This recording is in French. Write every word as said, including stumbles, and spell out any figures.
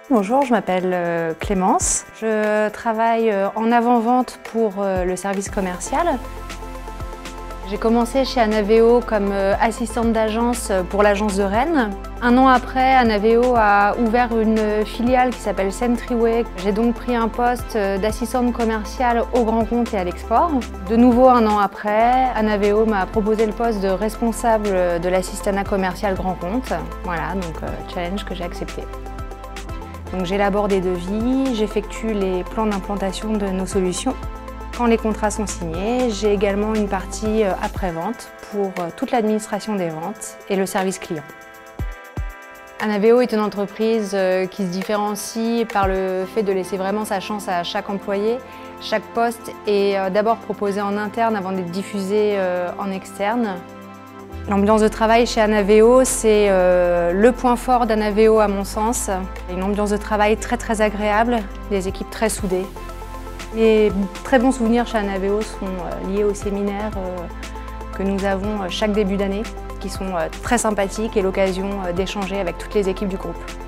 Bonjour, je m'appelle Clémence. Je travaille en avant-vente pour le service commercial. J'ai commencé chez Anaveo comme assistante d'agence pour l'agence de Rennes. Un an après, Anaveo a ouvert une filiale qui s'appelle Centryway. J'ai donc pris un poste d'assistante commerciale au grand compte et à l'export. De nouveau, un an après, Anaveo m'a proposé le poste de responsable de l'assistanat commercial grand compte. Voilà, donc challenge que j'ai accepté. Donc j'élabore des devis, j'effectue les plans d'implantation de nos solutions. Quand les contrats sont signés, j'ai également une partie après-vente pour toute l'administration des ventes et le service client. Anaveo est une entreprise qui se différencie par le fait de laisser vraiment sa chance à chaque employé. Chaque poste est d'abord proposé en interne avant d'être diffusé en externe. L'ambiance de travail chez Anaveo, c'est euh, le point fort d'Anaveo à mon sens. Une ambiance de travail très très agréable, des équipes très soudées. Les très bons souvenirs chez Anaveo sont euh, liés aux séminaires euh, que nous avons chaque début d'année, qui sont euh, très sympathiques et l'occasion euh, d'échanger avec toutes les équipes du groupe.